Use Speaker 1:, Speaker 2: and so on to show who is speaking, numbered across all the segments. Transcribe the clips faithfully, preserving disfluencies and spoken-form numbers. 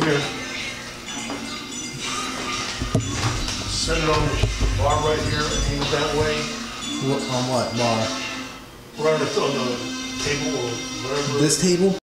Speaker 1: Come here. Set it on the bar right here and aim it that way.
Speaker 2: What, on what bar?
Speaker 1: Right on the, on the table or whatever.
Speaker 2: This table?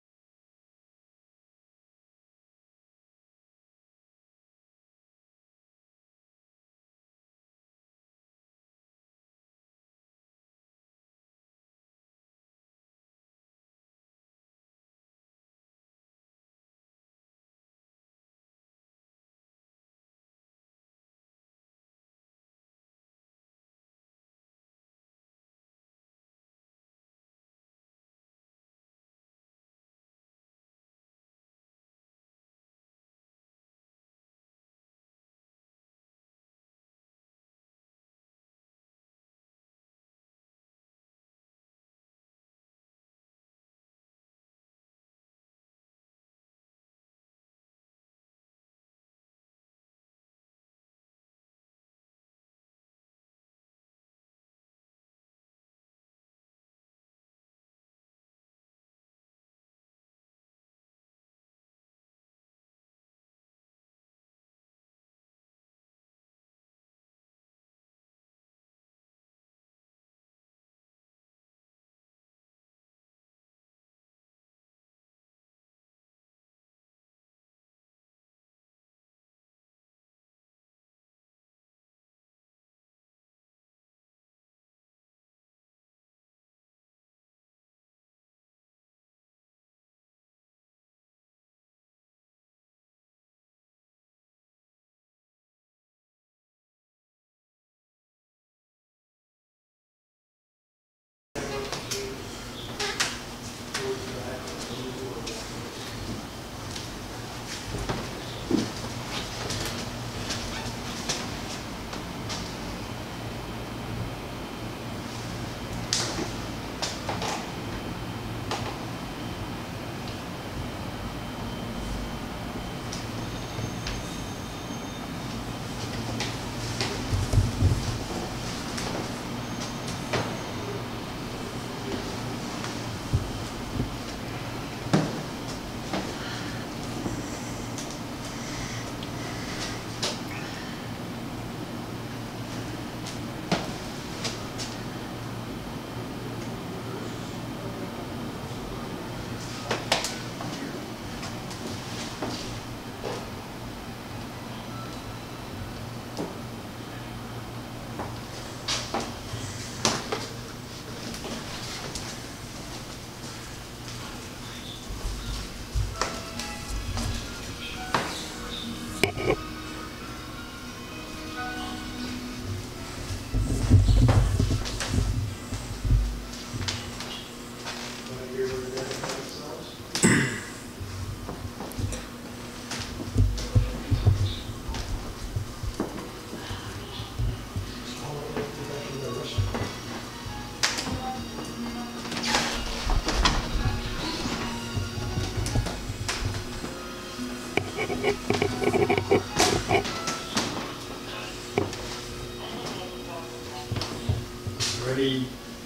Speaker 1: Ready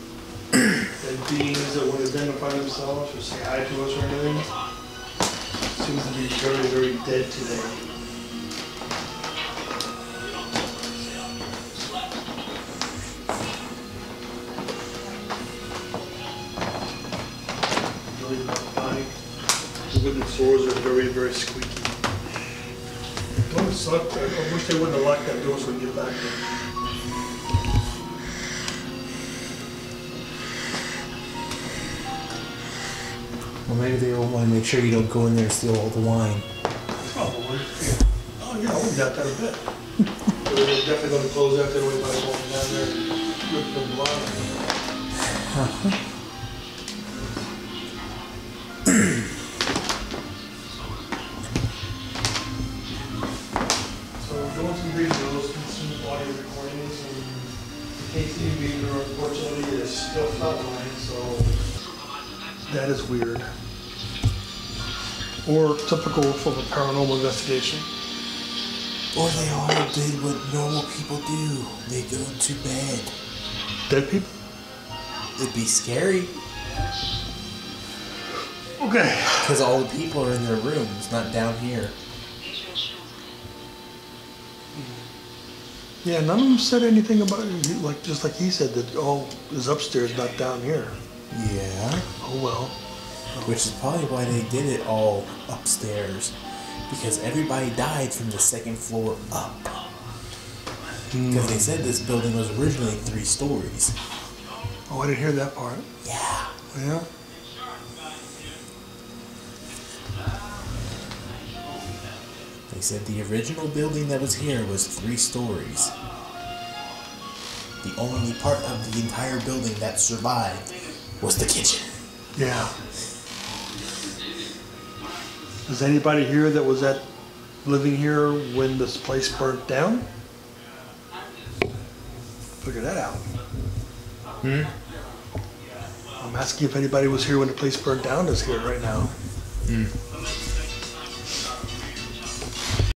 Speaker 1: that beings that would identify themselves or say hi to us or anything seems to be very, very dead today. Really not funny. The wooden floors are very, very squeaky. Don't suck. I wish they wouldn't have locked that door so we can get back there.
Speaker 2: Well, maybe they will want to make sure you don't go in there and steal all the wine.
Speaker 1: Probably. Oh, yeah, I wouldn't doubt that a bit. But they're definitely going to close out their way by walking down there and rip them blind.
Speaker 2: Uh-huh.
Speaker 1: So we're doing some videos, some audio recordings, and the K T V meter unfortunately is still flatline, so that is weird. Or typical from a paranormal investigation.
Speaker 2: Or they all did what normal people do. They go to bed.
Speaker 1: Dead people?
Speaker 2: It'd be scary.
Speaker 1: Okay.
Speaker 2: Because all the people are in their rooms, not down here.
Speaker 1: Yeah, none of them said anything about it. Like just like he said that all is upstairs, not down here.
Speaker 2: Yeah.
Speaker 1: Oh well.
Speaker 2: Which is probably why they did it all upstairs. Because everybody died from the second floor up. Because they said this building was originally three stories.
Speaker 1: Oh, I didn't hear that part.
Speaker 2: Yeah.
Speaker 1: Yeah.
Speaker 2: They said the original building that was here was three stories. The only part of the entire building that survived was the kitchen.
Speaker 1: Yeah. Is anybody here that was at living here when this place burnt down? Figure that out.
Speaker 2: Hmm?
Speaker 1: I'm asking if anybody was here when the place burnt down is here right now.
Speaker 2: Hmm.